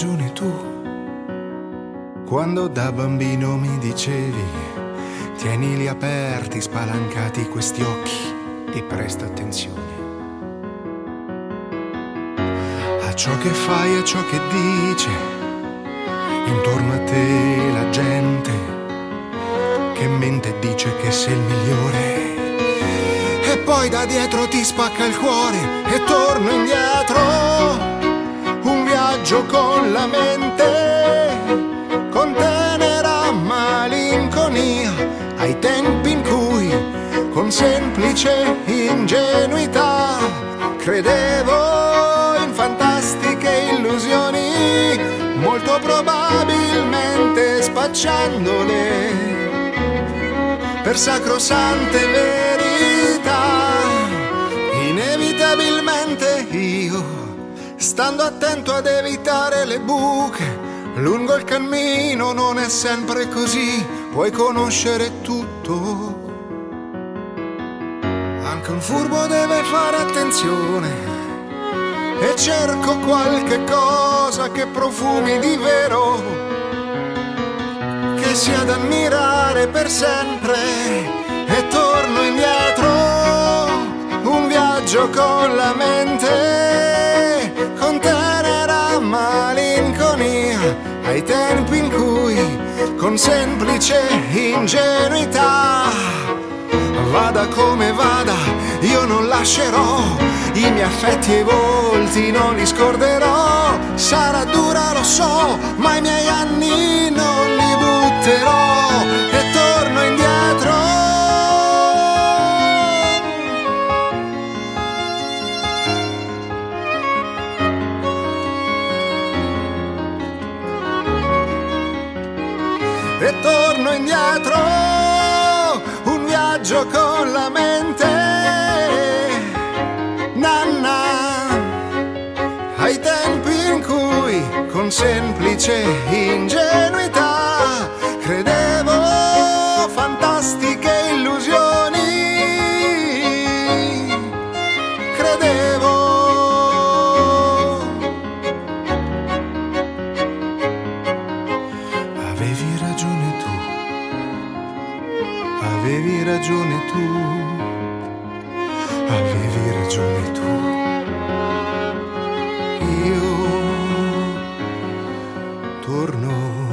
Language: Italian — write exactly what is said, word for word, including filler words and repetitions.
ragione tu, quando da bambino mi dicevi tienili aperti, spalancati questi occhi e presta attenzione a ciò che fai e ciò che dice intorno a te la gente che mente e dice che sei il migliore. E poi da dietro ti spacca il cuore e torno indietro, un viaggio con la mente, con tenera malinconia, ai tempi in cui con semplice ingenuità credevo in fantastiche illusioni, molto probabilmente spacciandole per sacrosante verità. Inevitabilmente io, stando attento ad evitare le buche lungo il cammino, non è sempre così, puoi conoscere tutto. Anche un furbo deve fare attenzione, e cerco qualche cosa che profumi di vero, che sia da ammirare per sempre, e torno indietro, un viaggio con la mente, con tenera malinconia, ai tempi in cui con semplice ingenuità, vada come vada io non lascerò, i miei affetti e i volti non li scorderò, sarà dura lo so, ma i miei anni non li butterò, e torno indietro. E torno indietro, un viaggio con la mente, nanna, ai tempi in cui con semplice ingenuità credevo fantastiche illusioni, credevo. Avevi ragione tu, avevi ragione tu, avevi ragione tu. Io torno